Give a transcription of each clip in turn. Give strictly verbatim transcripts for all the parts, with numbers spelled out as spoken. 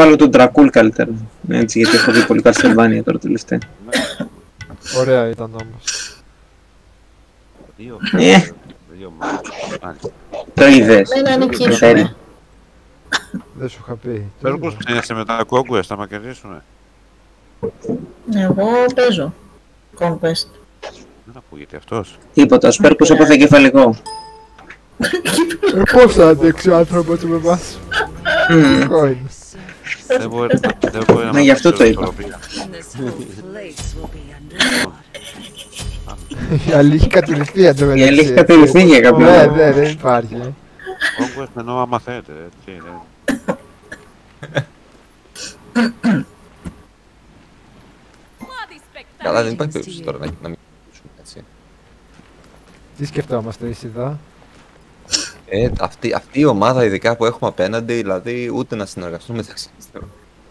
βάλω τον Dracul καλύτερα. Έτσι, γιατί έχω δει πολύ Castlevania τώρα τελευταία. Ωραία ήταν όμως. Δύο. Ε, Δύο. το είδες. Δεν είναι εκεί. Φέρει. Δεν σου είχα πει. Πες πως ξένιασε με τα Conquest, θα με κερδίσουνε. Εγώ παίζω Conquest. Δεν ακούγεται αυτός. Τίποτα, ο Σπέρκος έπαθε κεφαλικό. Πώς θα αντέξει ο άνθρωπος με εμάς. Εγώ είναι. Δεν μπορεί δεν μπορεί να Ναι, γι' αυτό το είπα. Η άλλη έχει κατηληφθεί Η άλλη έχει κατηληφθεί για κάποιο Ναι, λόγο. ναι, δεν υπάρχει. Conquest εννοώ άμα θέλετε, έτσι. Καλά, δεν υπάρχει περίπτωση τώρα να μην μιλήσουμε έτσι. Τι σκεφτόμαστε, Ισίδα. Ε, αυτή, αυτή η ομάδα ειδικά που έχουμε απέναντι, δηλαδή ούτε να συνεργαστούμε μεταξύ μας.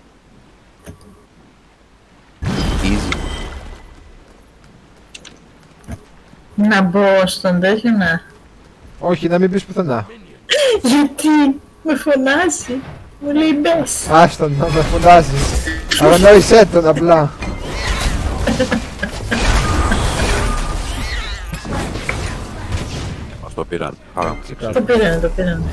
Easy. Να μπω στον τέτοιο να... Όχι, να μην πεις πουθενά. Γιατί με φωνάζει. Μου λέει μπες. Άστον να με φωνάζεις. Αγανόησέ τον απλά. Μας το πήραν. Άρα. Το πήρανε, το πήρανε.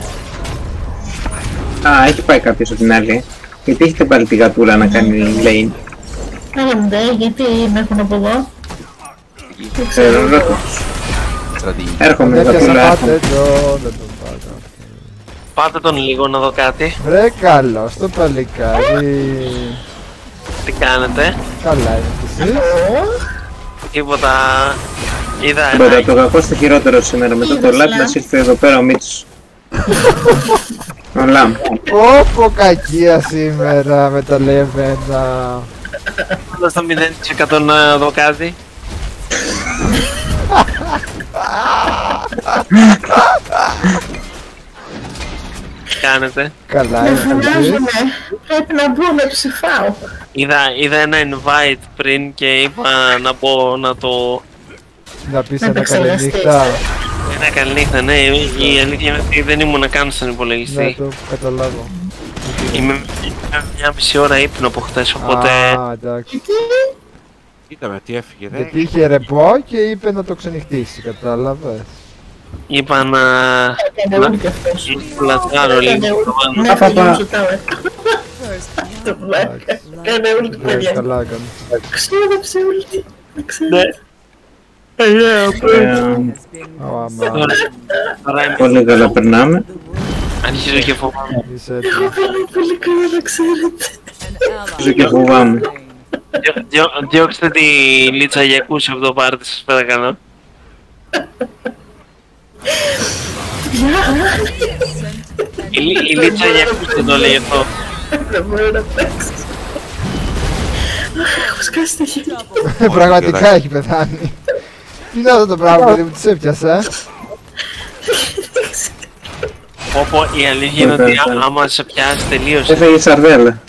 Α, έχει πάει κάποιος από την άλλη. Γιατί έχετε πάλι τη γατούλα να κάνει lane. Άρα ντε, γιατί με έχουν από εδώ. Δεν Ξέρω, ξέρω. ρώτα. Στρατηγική. Έρχομαι Δεν πιάσα γατούλα, πάτε έρχομαι. το, δεν τον πάτε. Πάτε τον λίγο να δω κάτι. Βρε καλώς το παλικάρι. Τι κάνετε. Καλά είναι εσύ. Τίποτα. Είδα Μπορεί ένα. το κακό στο χειρότερο σήμερα. Μετά το Είδες, λάπ Λα. να ήρθε εδώ πέρα ο Μίτσος. Ο Λάμπ. Όπο κακία σήμερα με τα λέει εμένα. Πάτε στο μηδέν τοις εκατό να δω κάτι. Τι κάνετε. Καλά Με είναι εσύ. φωνάζουνε. Πρέπει να μπω να τους φάω. Είδα, είδα ένα invite πριν και είπα να μπω να το... Να πεις Να ένα το ξεχαστείς. καληνύχτα. Ένα καλή νύχτα, ναι. Η αλήθεια είναι ότι δεν ήμουν καν στον Να υπολογιστή. το καταλάβω. Είμαι είμαι μια μισή ώρα ύπνο από χτες, οπότε... Α, εντάξει. Κοίταμε τι έφυγε, ρε. Γιατί είχε ρεπό και είπε να το ξενυχτήσει, κατάλαβες. Είπα να... Έκανε όλοι και αυτός. Λατράρω λίγο. Έκανε όλοι. Ναι, Παπα. θα γίνω στο tower. Το βλάκα. Κάνε όλοι τα Δεν παιδιά. καλά έκανε. Ξόδεψε όλοι. Ναι. Ε, Ε, Άμα Τώρα είμαι... Πολύ καλά περνάμε. Αρχίζω και φοβάμαι. είσαι έτσι. Εγώ πάλι πολύ καλά να ξέρετε. Ζω και φοβάμαι. Διώ- διώ- Διώξτε τη Λίτσα Γιακούση από το πάρτι σας παρακαλώ. Η, Λί- η Λίτσα Γιακούση το λέει αυτό. Δεν μπορώ να παίξω. Αχ, έχω σκάσει τα χέρια. Πραγματικά έχει πεθάνει. Τι είναι αυτό το πράγμα, παιδί μου, της έπιασα. Όπω η αλήθεια είναι ότι α- άμα σε πιάσει τελείωσε. Έφεγε η σαρδέλα.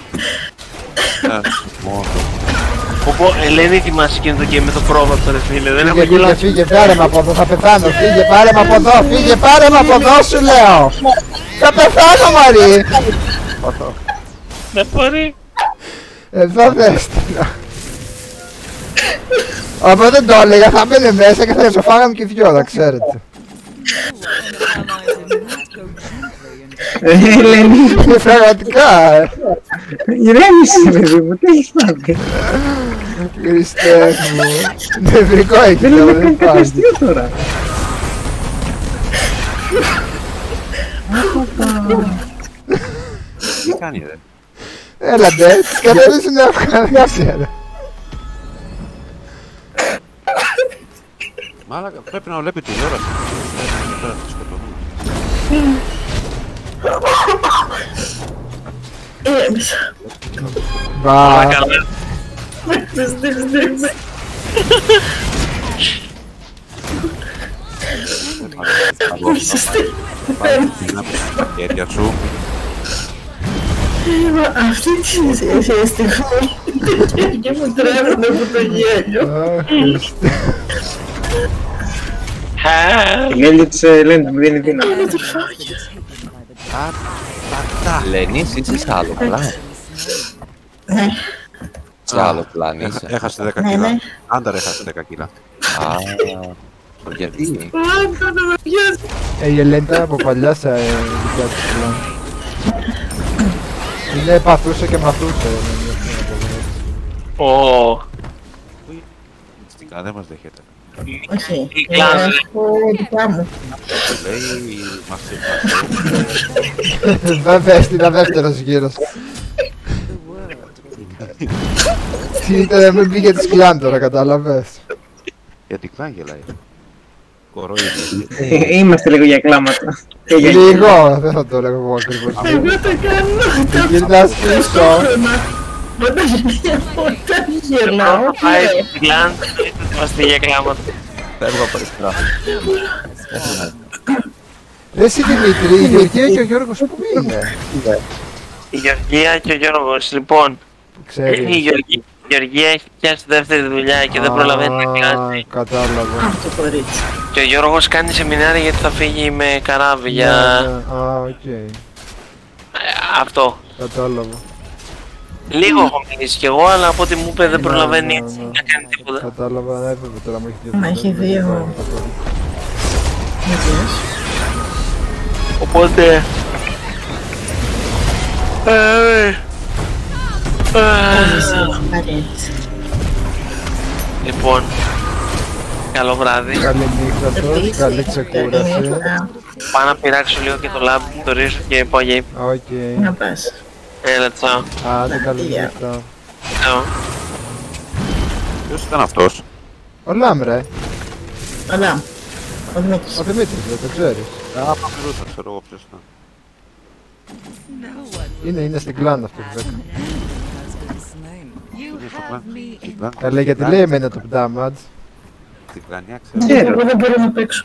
Όπω Ελένη ετοιμάσει και το game με το πρόβατο ρε φίλε. Δεν έχω Φύγε, φύγε, γελάσει. φύγε, πάρε με από εδώ, θα πεθάνω. Φύγε, πάρε με από εδώ, φύγε, πάρε με από εδώ, σου λέω. Θα πεθάνω, Μαρή. Δεν μπορεί. Εδώ δέστηνα. Άμα δεν το έλεγα θα μπαίνε μέσα και θα το φάγαμε και δυο, να ξέρετε. Ε, Ελένη, Ε, Πραγματικά, ε. ηρέμησε παιδί μου, τι έχεις πάθει. Χριστέ μου. Νευρικό έχει Δεν τώρα, είναι δεν καν υπάρχει. καταστείο τώρα. Τι κάνει, ρε. Έλα ντε, τις κατέβεις είναι ευχαριστία ρε. Μάλακα, πρέπει να βλέπει τηλεόραση. Τώρα θα σκοτώνουμε. Ήρεμησα. Μπα, Παρακαλώ. Μέχρι στιγμή. Πάρε την άπη στα χέρια σου. Αυτή τη στιγμή και μου τρέμουν από το γέλιο. α, Χριστέ. Χα. Η γέλιο της Ελένης μου δίνει δύναμη. Είναι τροφάκι. Λενής, είσαι σε άλλο πλάνο. Ναι, Σε άλλο πλάνο Έχα- είσαι. Έχασε δέκα ναι, κιλά. ναι. Άνταρ έχασε δέκα κιλά. Α, γιατί. Άντε να με πιάσει. Ε, η Ελένη ήταν από παλιά σε δικιά της πλάνο. Είναι παθούσε και μαθούσε. Ω, Μυστικά δεν μας δέχεται. Όχι, Η ε, κλάση. έχω δικά μου. Το λέει μας Βέβαια, έστειλα δεύτερος γύρος. Τι ήταν, μην πήγε της κλάν τώρα, κατάλαβες. Γιατί κλάν γελάει. Κορόιδε. Ε, Είμαστε λίγο για κλάματα. Και για Λίγο, δεν θα το λέγω εγώ ακριβώς. Εγώ το κάνω. Γυρνάς πίσω. Όταν όταν γυρνάω, πρώτα πάει ναι. στην κλάν, είμαστε για κλάματα. Φεύγω από αριστερά. Ρε εσύ Δημήτρη, η Γεωργία και ο Γιώργος που είναι. Η Γεωργία και ο Γιώργος, λοιπόν, η Ξέρεις. Γεωργία, η Γεωργία έχει πιάσει δεύτερη δουλειά και δεν προλαβαίνει να πιάσει. Α, κατάλαβα. Αυτό το κορίτσι. Και ο Γιώργος κάνει σεμινάρια γιατί θα φύγει με καράβι Ναι, για ναι. Α, οκ. ε, αυτό. Κατάλαβα. Λίγο έχω μιλήσει κι εγώ, αλλά από ό,τι μου είπε δεν προλαβαίνει Ναι, ναι, ναι. να κάνει τίποτα. Κατάλαβα, ναι, έπρεπε τώρα μου έχει Μα έχει δύο. Μηδίες. Οπότε... Ε, ε, Πάρει. Λοιπόν, καλό βράδυ. Καλή νύχτα τώρα, καλή ξεκούραση. Πάω να πειράξω λίγο και το λάμπ, το ρίσω και πάω για ύπνο. Οκ. Να πας. Έλα, τσάω. Άντε, καλή νύχτα. Τσάω. Ποιος ήταν αυτός? Ο Λάμ, ρε. Αλλά. Ο Δημήτρης. Ο Δημήτρης, δεν το ξέρεις. Α, παπηρούσα, ξέρω εγώ ποιος ήταν. Είναι, είναι στην κλάν αυτό που δέκα. Είναι στο κλάν. Στην κλάν. Καλέ, γιατί λέει εμένα το damage. Στην κλανιά ξέρω. Ξέρω. Εγώ δεν μπορώ να παίξω.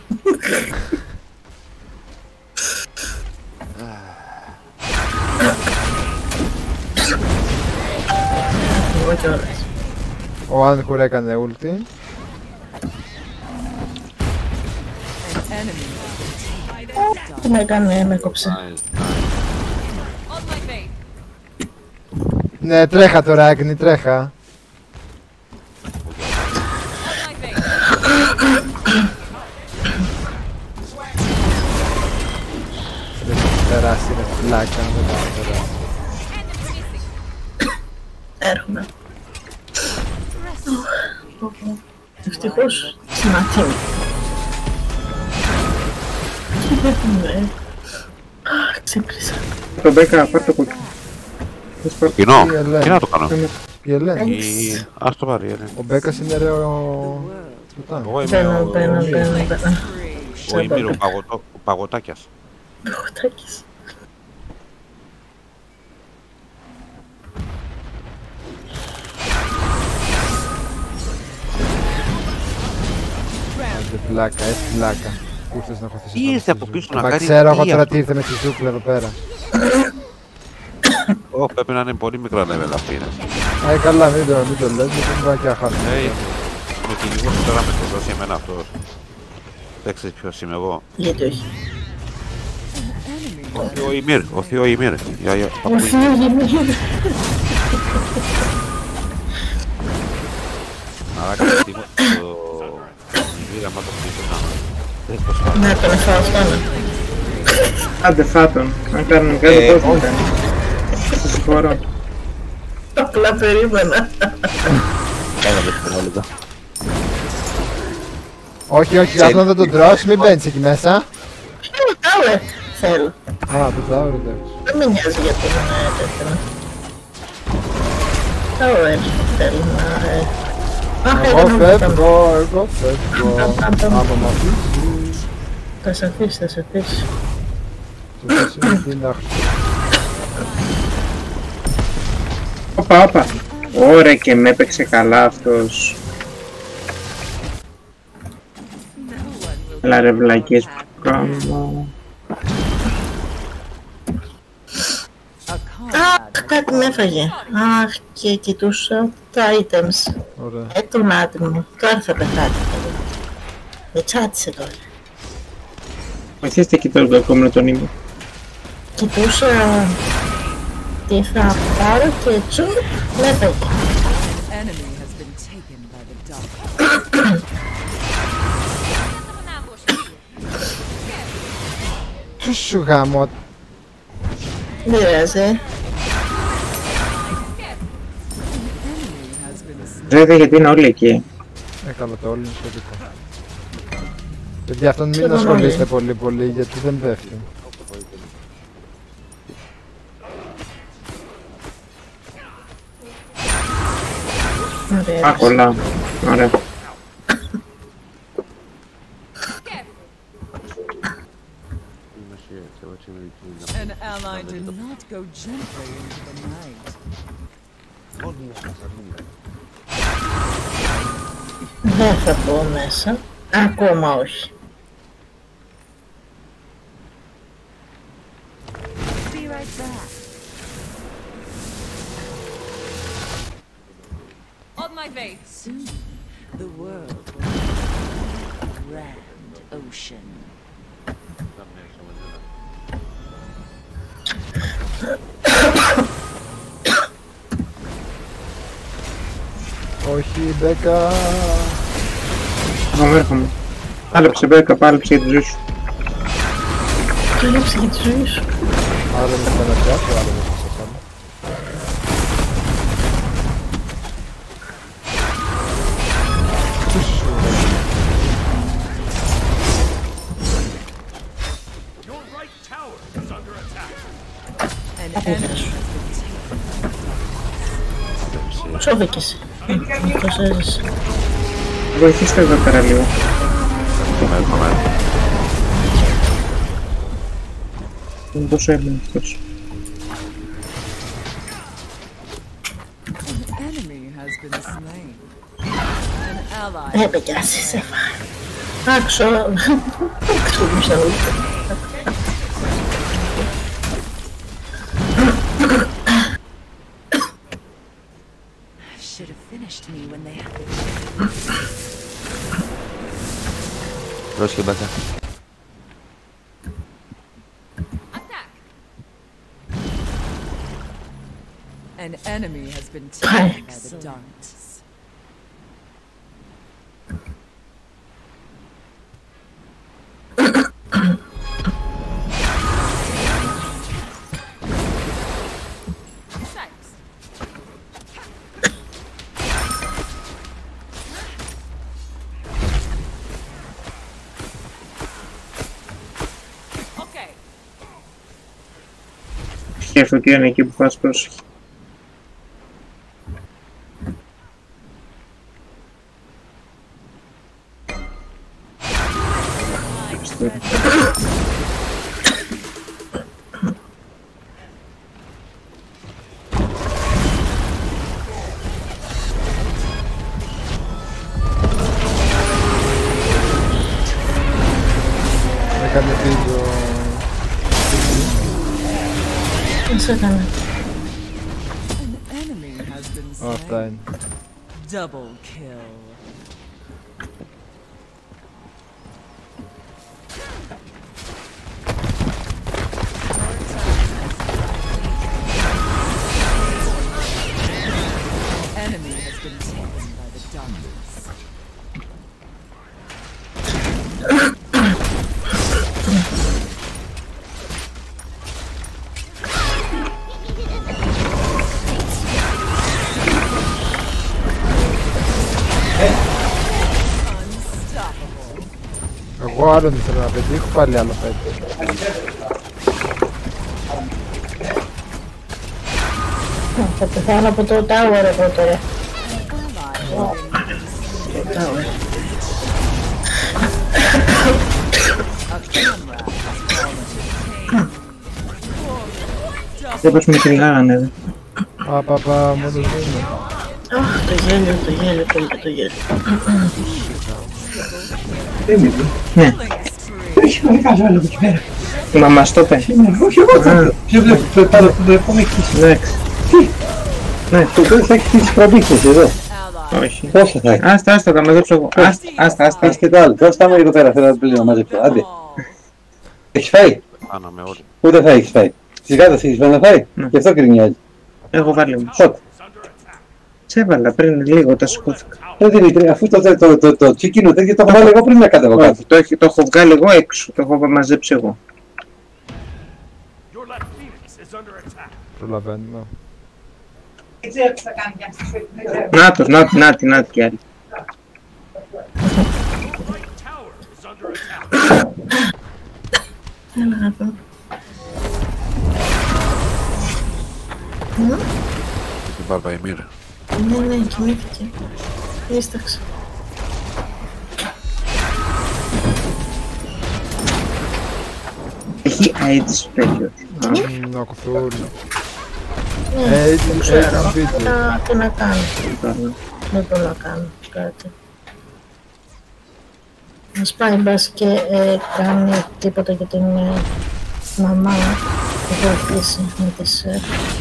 Εγώ κιόλας. Ο Άνχουρ έκανε ulti. Τι με έκανε, με κόψε. Ναι, τρέχα τώρα, Άγνη, τρέχα. Δεν έχει περάσει, ρε φλάκα, δεν έχει περάσει. Έρχομαι. Ευτυχώς συμμαθήμη. Ναι. Ξύπνησα. Το Μπέκα, πάρ' το κουκκί. Θες πάρ' το- Κοινό. Τι Ελένη. Τι να το κάνω. Η Ελένη. Η- Ας το πάρει, Ελένη. Ο Μπέκας είναι ρε ο... Σουλτάν. Εγώ είμαι Μπαίνω, ο- μπαίνω, μπαίνω, μπαίνω. ο Ιμύρ, ο παγωτό- ο Παγωτάκιας. Παγωτάκης. Άντε πλάκα, έτσι πλάκα. Πού θες να χωθήσεις Τι πάνω ήρθε στη από ζούγκλα. πίσω να Μα κάνει ξέρω εγώ τι τώρα αυτό? τι ήρθε με τη ζούγκλα εδώ πέρα. Ω, πρέπει να είναι πολύ μικρά level αυτή είναι. Ε, καλά, μην το, μην το λες, δεν μπορεί και να χάσουμε. Ε, με κυνηγός τώρα με το δώσει εμένα αυτός. Δεν ξέρεις ποιος είμαι εγώ. Γιατί όχι. Ο Θείο Ιμύρ, ο Θείο Ιμύρ. Για, για, Ο Θεός γεννήθηκε. Μαλάκα, τίποτα, το... Ιμύρ, άμα το πείτε, να... Δεν το σπάω. Να τον φάω αυτόν. Άντε φάτον. Αν κάνουν κάτι Ε, πώς θα κάνει. Σας συγχωρώ. Απλά περίμενα. Κάνα δευτερόλεπτα. Όχι, όχι, αυτό δεν τον τρως, μην μπαίνεις εκεί μέσα. Κάλε. Θέλω. Α, το τάω, εντάξει. Δεν με νοιάζει για την τέτοια. Tower θέλω να... ε. Αχ, Εγώ έκανα μου φεύγω, εγώ φεύγω. Άμα μ' αφήσεις, Θα σε αφήσει, θα σε αφήσει. σε αφήσει με την άχτη. Όπα, όπα. Ωραία και με έπαιξε καλά αυτός. Έλα ρε βλακίες που κάνω. Αχ, κάτι με έφαγε. Αχ, και κοιτούσα τα items. Ωραία. Ε, τον άτομο. Τώρα θα πεθάνει. Με τσάτισε τώρα. Βοηθήστε εκεί τον κακόμενο τον ήμουν. κοιτούσα τι θα πάρω και τσου με έφαγε. Τι σου γάμω. Δεν πειράζει. Ξέρετε γιατί είναι όλοι εκεί. Έκανα το όλοι στο δικό. Γιατί αυτόν μην ασχολείστε πολύ πολύ γιατί δεν πέφτει. Α, κολλά. Ωραία. An ally did not go gently into the night. Δεν θα πω μέσα. Ακόμα όχι. Be right back. On my face. Soon, the world will be a grand ocean. Όχι, Μπέκα. Εγώ έρχομαι. Πάλεψε Μπέκα, πάλεψε για τη ζωή σου. Πάλεψε για τη ζωή σου. Άρα με τα νατιά σου, άρα με τα σασάμα. Τι σου Σώθηκες. Πώς έζησε. Βοηθήστε εδώ πέρα λίγο. Έρχομαι, έρχομαι. Είναι τόσο έμεινε αυτός. Ε, παιδιά, σε φάει. Άξω. Άξω, μου σε ούλτε. Should have finished me when they had Πρόσχε Μπέκα. An enemy has been taken by the darts. Σκέφτομαι ότι είναι εκεί που πας πρόσεχε. έκανε βίντεο. Τι σε έκανε. Αυτά είναι. Double kill. Enemy has been taken by the darkness. Εγώ άλλον ήθελα να πετύχω, πάλι άλλο πέτυχα. Θα πεθάνω από το tower εγώ τώρα. Το tower. Δεν πως με κυνηγάγανε δε. Α, παπα, μόνος μου είναι. Αχ, το γέλιο, το γέλιο, πολύ και το γέλιο. Ναι. Έχει πολύ καλό άλλο εκεί πέρα. Μα μας το πες. Όχι, εγώ θα ποιο βλέπω, το πάρω το επόμενο χτίσει. Εντάξει. Ναι, Το οποίο θα έχει χτίσει προδείχτες εδώ. όχι. Πόσα θα έχει. Άστα, άστα, τα μαζέψω εγώ. Άστα, άστα, άστα. Ας και το άλλο. Τώρα στάμε εδώ πέρα, θέλω να πλύνω μαζέψω. Άντε. Έχεις φάει. Πάνω με όλοι. Ούτε θα έχεις φάει. Τις γάτες έχεις βαναθάει. Ναι. Γι' αυτό κρινιάζει. Έχω βάλει όμως. Πότε. Σε έβαλα πριν λίγο, τα σηκώθηκα. Δεν Δημήτρη, αφού το, το, το, το, το τσίκινο τέτοιο το έχω βάλει εγώ πριν να κατέβω κάτω. Όχι, το, έχει- το έχω βγάλει εγώ έξω, το έχω μαζέψει εγώ. Προλαβαίνουμε. Νάτος, νάτι, νάτι, νάτι κι άλλη. Έλα να δω. Την πάρπα η μοίρα. Ναι, ναι, κοιμήθηκε. Ίσταξε. Έχει AIDS τέτοιο. Να κοφτούρι. Ναι, Ε, δεν ξέρω. έτσι, έτσι. Αλλά τι να κάνω. Α, Δεν μπορώ να κάνω κάτι. Ας πάει μπας και ε, κάνει τίποτα για την ε, μαμά που βοηθήσει με τις ε,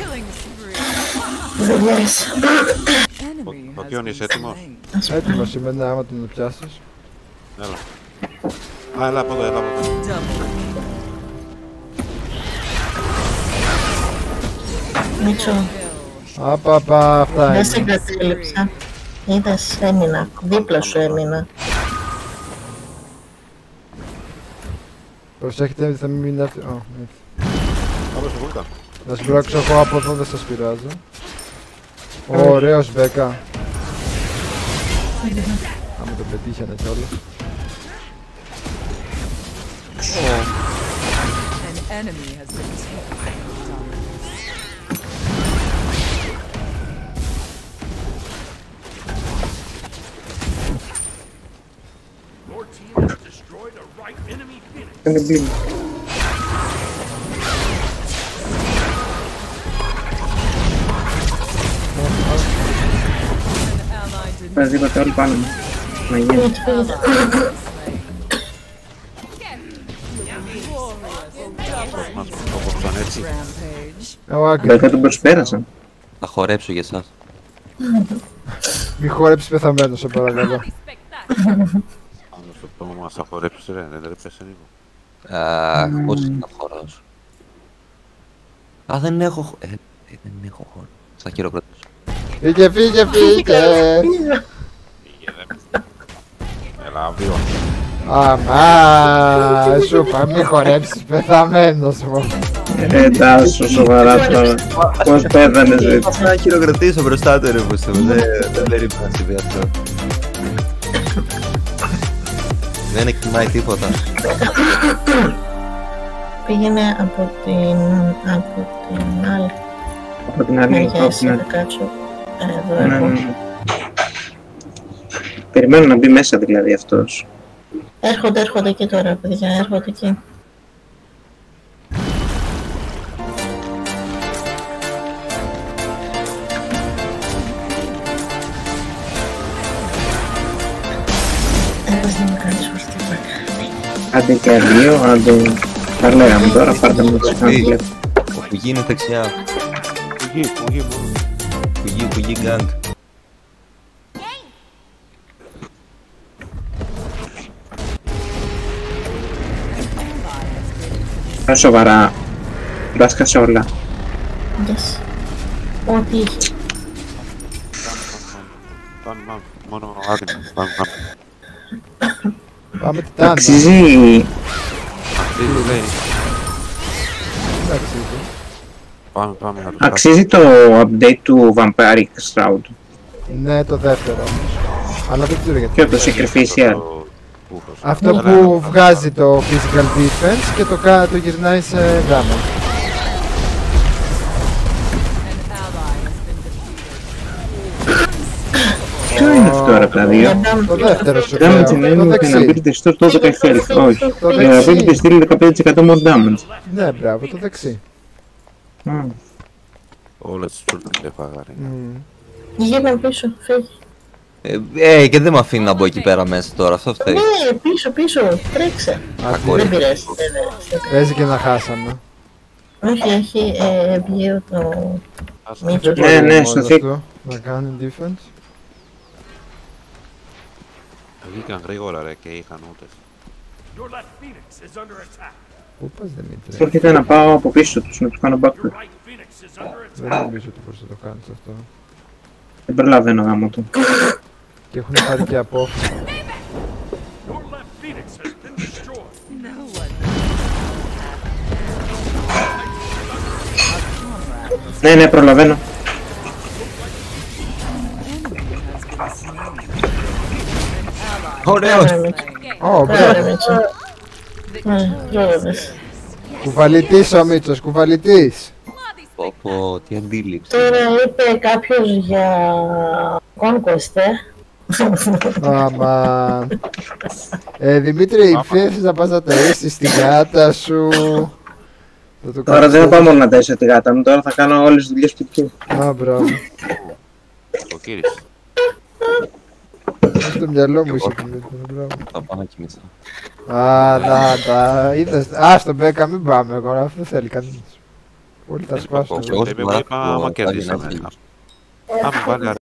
δουλειές. Ο Κιόν είσαι έτοιμος? Έτοιμος είμαι, ναι, άμα τον πιάσεις. Έλα. Α, έλα από εδώ, έλα από εδώ. Μίτσο, Απαπα, αυτά δεν σε είναι. κατέληψα. Είδες, έμεινα. Δίπλα σου έμεινα. Προσέχετε, θα μην έρθει. Ω, ήρθε. Πάμε στο βούλκαν. Να σπρώξω εγώ από εδώ, δεν σας πειράζω. Ωραίος Μπέκα. Άμα το πετύχανε κιόλας. An enemy has been taken. είναι μπλίνι. Παζίβατε όλοι πάνω μου. Να γίνει. Μας το κόψαν έτσι. Rampage. Εγώ άκρη. Βέβαια τον προσπέρασαν. Θα χορέψω για εσάς. Μη χορέψεις πεθαμένο, σε παρακαλώ. Πάμε στο πτώμα μας θα χορέψεις ρε, δεν τρέπεσαι λίγο. Αχ, πώς να χορώσω. Α, δεν έχω χο- ε, ε, δεν έχω χώρο. Θα χειροκροτήσω. Φύγε, φύγε, φύγε. Έλα, βίο. Αμά, σου είπα, μη χορέψεις πεθαμένος μου. Ε, Τάσο, σοβαρά τώρα. Πώς πέθανες έτσι. Θα χειροκροτήσω μπροστά του ρε που σου. Δεν δεν περίμενα να συμβεί αυτό. Δεν εκτιμάει τίποτα. Πήγαινε από την, από την άλλη Από την άλλη, μεριά, από εσύ την να άλλη. κάτσω εδώ Ναι, εγώ. ναι, ναι. Περιμένω να μπει μέσα δηλαδή αυτός. Έρχονται, έρχονται εκεί τώρα, παιδιά, έρχονται εκεί. Έπας να μου κάνεις ορθή πλάκα. Άντε και δύο, αν το παρλέγαμε τώρα, πάρτε μου τις κάνεις. Ο Φουγί είναι δεξιά. Φουγή, φουγή μόνο. Φουγί, φουγί γκάγκ. Ε, σοβαρά. Μπάσκασε όλα. Yes. Ό,τι είχε. Πάμε, πάμε. Μόνο άδειμο. Πάμε, πάμε. Πάμε τιτάνα. Αξίζει, Αυτή τι λέει. Εντάξει, Πάμε, πάμε. να τους αξίζει το update του Vampiric Shroud. ναι, το δεύτερο όμως. Αλλά δεν ξέρω γιατί. Ποιο το κάνουμε. Sacrificial. Το ούφος. Αυτό Έλα, που έλα. βγάζει το physical defense και το, κα- το γυρνάει σε damage. Ποιο είναι αυτό ρε τα δύο. Το δεύτερο σου Damage λέω, in το enemy can δεξί. ability store τwenty health. Όχι. Το Η δεξί. ability στείλει δεκαπέντε τοις εκατό more damage. Ναι, μπράβο, το δεξί. Μμ. Όλες τις τσούρτες έφαγα ρε. Μμμ. Γύρνα πίσω, φύγει. Ε, ε, και δεν με αφήνει να μπω εκεί πέρα μέσα τώρα, αυτό φταίει. Ναι, πίσω, πίσω, τρέξε. Κακό. Δεν πειράζει. δεν- δεν- Παίζει και να χάσαμε. Όχι, έχει ε, βγει το Μίτσο. Ναι, ναι, Μόνος στο θήκο. του να κάνει defense. Βγήκαν γρήγορα ρε και είχαν ούτες. Πού πας Δημήτρη? Πρόκειται να πάω από πίσω τους, να τους κάνω backflip. Δεν νομίζω ότι μπορείς να το κάνεις αυτό. Δεν προλαβαίνω γάμο του. Και έχουν πάρει και απόφαση. Ναι, ναι, προλαβαίνω. Ωραίος! Ω, Ωραία, μπράβο. Μίτσο. Ναι, πρόλαβες. Κουβαλητής ο Μίτσος, κουβαλητής. Πω πω, τι αντίληψη. Τώρα είπε κάποιος για Conquest, ε. Άμα. Ε, Δημήτρη, θέλεις να πας να ταΐσεις τη γάτα σου. Θα το Τώρα κάνεις δεν θα το- πάω μόνο να ταΐσω τη γάτα μου, τώρα θα κάνω όλες τις δουλειές σπιτιού. Α, μπράβο. Ο κύριος. Στο μυαλό μου είσαι Δημήτρη, μπράβο. Θα πάω να κοιμηθώ. Α, να τα είδες. Α, στον Μπέκα μην πάμε εγώ, αυτό δεν θέλει κανείς. Όλοι τα σπάσουν. Εγώ Εγώ είπα άμα κερδίσαμε. θα Άμα βάλει